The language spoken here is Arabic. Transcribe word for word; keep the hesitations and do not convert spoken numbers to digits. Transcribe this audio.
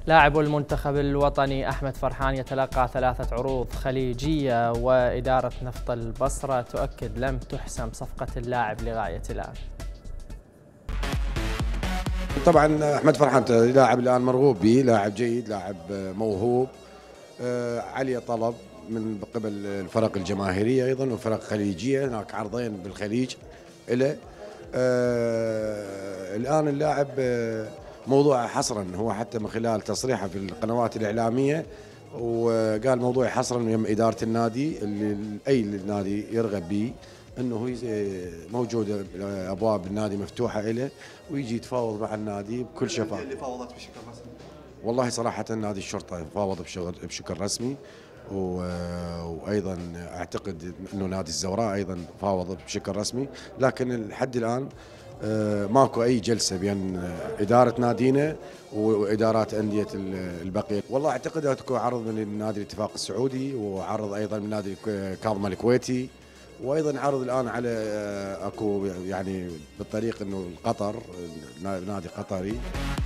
لاعب المنتخب الوطني أحمد فرحان يتلقى ثلاثة عروض خليجية، وإدارة نفط البصرة تؤكد لم تحسم صفقة اللاعب لغاية الآن. طبعا احمد فرحان لاعب الان مرغوب به، لاعب جيد، لاعب موهوب، عليه طلب من قبل الفرق الجماهيريه ايضا وفرق خليجيه، هناك عرضين بالخليج له. الان اللاعب موضوع حصرا، هو حتى من خلال تصريحه في القنوات الاعلاميه وقال موضوع حصرا يم اداره النادي اللي اي النادي يرغب به انه موجوده ابواب النادي مفتوحه له ويجي يتفاوض مع النادي بكل شفافيه. اللي فاوضت بشكل رسمي؟ والله صراحه نادي الشرطه فاوض بشكل رسمي، وايضا اعتقد انه نادي الزوراء ايضا فاوض بشكل رسمي، لكن لحد الان ماكو اي جلسه بين اداره نادينا وادارات انديه البقيه. والله اعتقد اكو عرض من نادي الاتفاق السعودي، وعرض ايضا من نادي كاظم الكويتي، وايضا عرض الان على اكو يعني بالطريق انه قطر، نادي قطري.